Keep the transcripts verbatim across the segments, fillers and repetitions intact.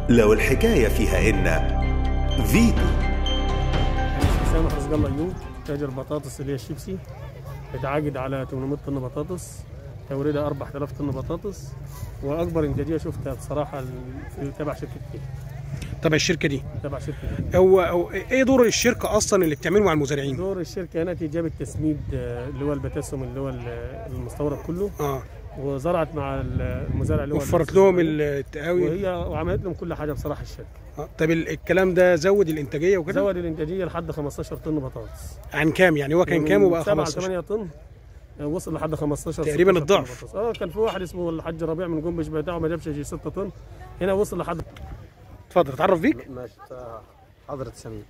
لو الحكاية فيها إن فيتو. أنا سامح رزق الله أيوب، تاجر بطاطس اللي هي الشيبسي، بتعاقد على ثمانمائة طن بطاطس، توريدها أربعة آلاف طن بطاطس، وأكبر إنتاجية شفتها بصراحة في تبع شركتي. تبع الشركة دي؟ تبع شركتي. هو هو إيه دور الشركة أصلا اللي بتعمله مع المزارعين؟ دور الشركة هنا جاب التسميد اللي هو البتسم اللي هو المستورد كله. اه وزرعت مع المزارع اللي هو وفرت لهم التقاوي وهي وعملت لهم كل حاجه بصراحه الشركه. اه طب الكلام ده زود الانتاجيه وكده؟ زود الانتاجيه لحد خمستاشر طن بطاطس. عن كام يعني؟ هو كان كام وبقى خمستاشر؟ سبعة ثمانية طن وصل لحد خمستاشر تقريبا الضعف. اه كان في واحد اسمه الحاج ربيع من جنبش بتاعه ما جابش يجي ستة طن، هنا وصل لحد. اتفضل اتعرف بيك. ماشي حضرة سمير.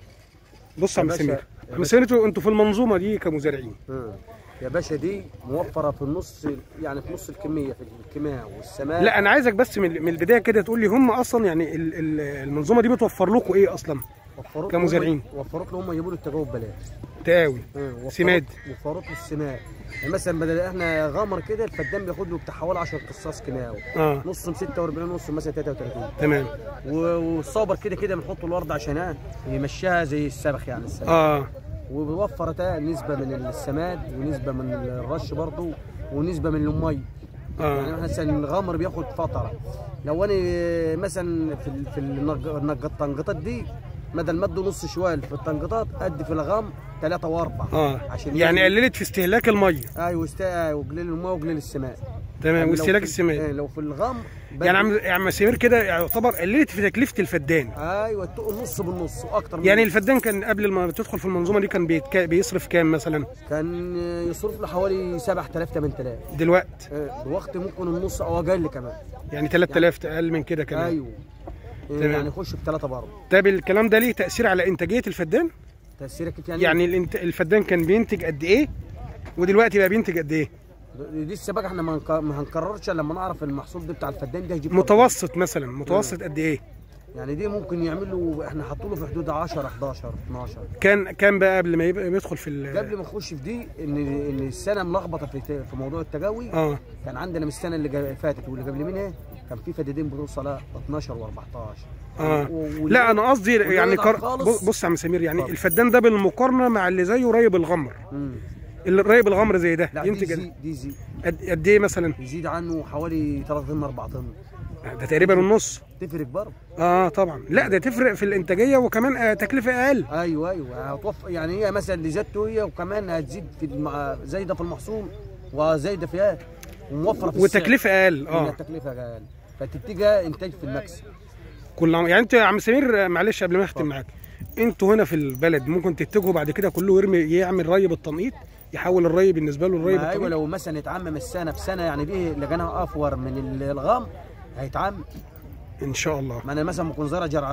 بص يا عم سمير، عم سمير انتوا انتوا في المنظومه دي كمزارعين يا باشا دي موفره في النص، يعني في نص الكميه، في الكيماء والسماد. لا انا عايزك بس من البدايه كده تقول لي هم اصلا يعني المنظومه دي بتوفر لكم ايه اصلا كمزارعين؟ وفرت لهم يجيبوا له التجاوب ببلاش، تقاوي سماد، وفرت له السماد. يعني مثلا بدل احنا غمر كده الفدان بياخد له بتاع حوالي عشرة قصاص كيماوي، اه نص ستة وأربعين نص مثلا ثلاثة وثلاثين. تمام. والصابر كده كده بنحط له ورد عشان ايه يمشيها زي السبخ يعني السبخ. اه وبوفرت نسبه من السماد ونسبه من الرش برضه ونسبه من المي. اه يعني مثلا الغمر بياخد فتره، لو انا مثلا في في التنقيطات دي بدل ما ادي نص شوال في التنقيطات ادي في الغم ثلاثة وأربعة. اه عشان يعني قللت في استهلاك الميه. ايوه است... وقليل الميه وقليل السماد. تمام. يعني واستهلاك السماد. ايه لو في الغم يعني عم عم سمير كده يعتبر قللت في تكلفه الفدان. ايوه النص بالنص واكتر من يعني الفدان كان قبل ما تدخل في المنظومه دي كان بيتك... بيصرف كام مثلا؟ كان يصرف له حوالي سبعة آلاف ثمانية آلاف. دلوقتي؟ ايه دلوقتي ممكن النص او اقل كمان، يعني ثلاثة آلاف يعني اقل من كده كمان. ايوه تمام. يعني يخش بثلاثه برضه. طب الكلام ده ليه تاثير على انتاجيه الفدان؟ تاثير كيف يعني؟ يعني الانت... الفدان كان بينتج قد ايه ودلوقتي بقى بينتج قد ايه؟ دي السباق احنا ما هنكررش لما نعرف المحصول ده بتاع الفدان ده هيجيب متوسط مثلا، متوسط قد ايه؟ يعني دي ممكن يعمل له، احنا حاطين له في حدود عشرة حداشر اتناشر. كان كان بقى قبل ما يبقى يدخل في ال... قبل ما نخش في دي ان ان السنه ملخبطه في في موضوع التجاوي. اه كان عندنا من السنه اللي فاتت واللي قبل منها كان في فدادين بتوصل اتناشر واربعتاشر. اه و... لا انا قصدي يعني كر... بص يا عم سمير، يعني طبعا. الفدان ده بالمقارنه مع اللي زيه ريب الغمر. امم الريب الغمر زي ده ينتج دي دي زي قد ايه مثلا؟ يزيد عنه حوالي ثلاثة طن أربعة طن. ده تقريبا النص. تفرق برضه. اه طبعا. لا ده تفرق في الانتاجيه وكمان آه تكلفه اقل. ايوه ايوه هتوفر، يعني هي مثلا اللي زادته هي وكمان هتزيد في الم... زايده في المحصول وزايده فيها وموفره في السعر وتكلفه اقل. اه التكلفه اقل فتتجه انتاج في المكسب كل يعني. انت يا عم سمير معلش قبل ما اختم معاك، انتوا هنا في البلد ممكن تتجهوا بعد كده كله يرمي يعمل ري بالتنقيط، يحول الري بالنسبه له الري بالتنقيط؟ ايوه لو مثلا يتعمم السنه بسنه يعني دي لقيناها افور من الغام هيتعمم ان شاء الله. ما انا مثلا بكون زرع جرع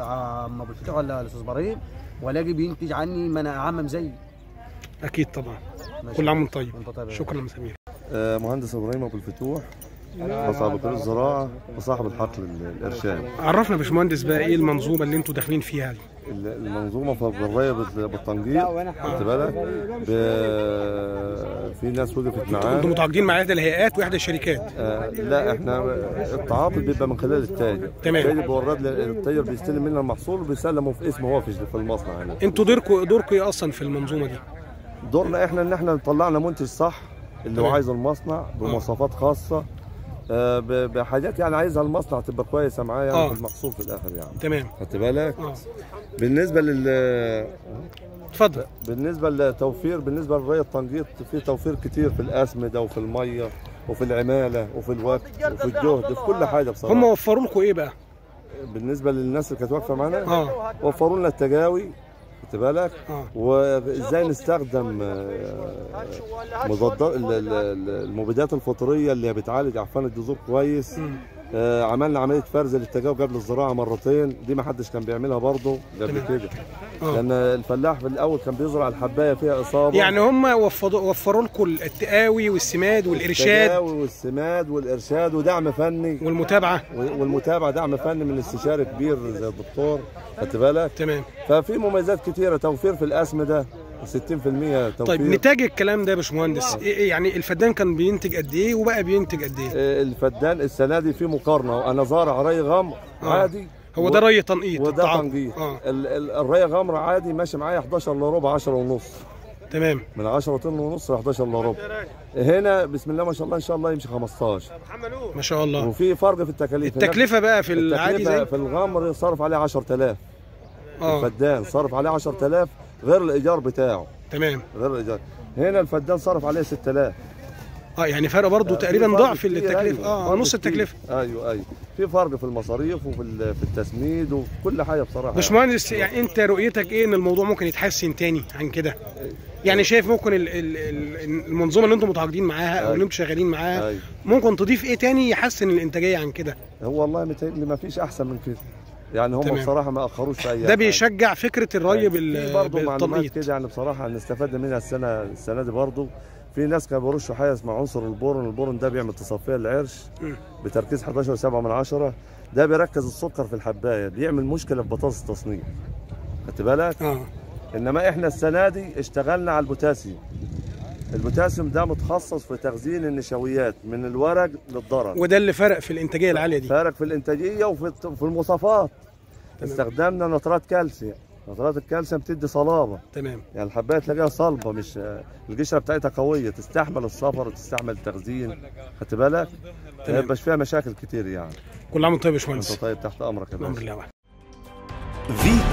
عم ابو الفتوح ولا الاستاذ ابراهيم والاقي بينتج عني ما انا اعمم زي. اكيد طبعا. كل عام وانت طيب. شكرا يا سمير. آه مهندس ابراهيم ابو الفتوح، صاحب وكيل الزراعه وصاحب الحقل الارشاد. عرفنا يا باشمهندس بقى ايه المنظومه اللي انتوا داخلين فيها دي؟ المنظومه في الري بالتنقيط، خدت بالك؟ في ناس وقفت معانا. انتوا متعاقدين مع احدى الهيئات واحدى الشركات؟ آه لا احنا التعاقد بيبقى من خلال التاجر. تمام. التاجر بيورد التاجر بيستلم منا المحصول وبيسلمه في اسمه هو في المصنع. يعني انتوا دوركم دوركم ايه اصلا في المنظومه دي؟ دورنا احنا ان احنا طلعنا منتج صح اللي هو عايزه المصنع بمواصفات خاصه، آه بحاجات يعني عايزها المصنع تبقى كويسه معايا يعني في المحصول في الاخر يعني. تمام. خدت بالك؟ اه بالنسبه لل اتفضل. بالنسبه للتوفير، بالنسبه للري التنقيط في توفير كتير في الاسمده وفي الميه وفي العماله وفي الوقت وفي الجهد في كل حاجه بصراحه. هم وفروا لكم ايه بقى؟ بالنسبه للناس اللي كانت واقفه معانا اه وفروا لنا التجاوي، خدت بالك؟ اه وازاي نستخدم مضادات المبيدات الفطريه اللي بتعالج عفان الجذور كويس. آه عملنا عمليه فرز للتجاوب قبل الزراعه مرتين، دي ما حدش كان بيعملها برضه قبل كده. آه. لان الفلاح في الاول كان بيزرع الحبايه فيها اصابه. يعني هم وفروا لكم التقاوي والسماد والارشاد. التقاوي والسماد والارشاد ودعم فني والمتابعه. والمتابعه دعم فني من استشاري كبير زي الدكتور، خدت بالك؟ تمام. ففي مميزات كتيره، توفير في الاسمده ستين في المية توفير. طيب نتاج الكلام ده يا باشمهندس إيه؟ يعني الفدان كان بينتج قد ايه وبقى بينتج قد ايه؟ الفدان السنه دي في مقارنه، وانا زارع ري غمر عادي هو ده ري تنقيط وده التعاقب. تنقيط. اه ال- ال- الري غمر عادي ماشي معايا حداشر الا ربع، عشرة ونص، تمام. من عشرة طن ونص ل حداشر الا ربع. هنا بسم الله ما شاء الله ان شاء الله يمشي خمستاشر، ما شاء الله. وفي فرق في التكاليف. التكلفه بقى في العادي التكلفة زي في الغمر صرف عليه عشرة آلاف. اه الفدان صرف عليه عشرة آلاف غير الايجار بتاعه، تمام. غير الايجار. هنا الفدان صرف عليه ستة آلاف. اه يعني فرق برضه تقريبا في فرق ضعف كتير، التكلفه. أيوة. اه فرق نص كتير. التكلفه. ايوه ايوه في فرق في المصاريف وفي ال- في التسميد وفي كل حاجه بصراحه. باشمهندس يعني انت رؤيتك ايه ان الموضوع ممكن يتحسن تاني عن كده؟ يعني شايف ممكن ال- ال- ال- المنظومه اللي انتم متعاقدين معاها او اللي انتم شغالين معاها أيوة. ممكن تضيف ايه تاني يحسن الانتاجيه عن كده؟ هو والله متهيألي ما فيش احسن من كده، يعني هم تمام. بصراحه ما اخروش في اي ده حاجة. بيشجع فكره الري بال- برضه معلومات بالتنقيط. كده يعني بصراحه نستفاد منها السنه السنه دي برضه. في ناس كانوا بيرشوا حاجه اسمها عنصر البورون، البورون ده بيعمل تصفيه للعرش م. بتركيز حداشر فاصلة سبعة من عشرة، ده بيركز السكر في الحبايه، بيعمل مشكله في بطاطس التصنيع. خدت بالك؟ اه انما احنا السنه دي اشتغلنا على البوتاسيوم. البوتاسيوم ده متخصص في تخزين النشويات من الورق للضرر، وده اللي فرق في الانتاجيه العاليه دي. فارق في الانتاجيه وفي في المواصفات. استخدمنا نترات كالسيوم، نترات الكالسيوم بتدي صلابه، تمام. يعني الحبايه تلاقيها صلبه، مش القشره بتاعتها قويه تستحمل السفر وتستحمل التخزين. خدت بالك؟ ما تمام. يبقاش فيها مشاكل كتير يعني. كل عام وانت طيب يا انت باشمهندس. طيب تحت امرك يا الحمد باشا. لله. فيتو.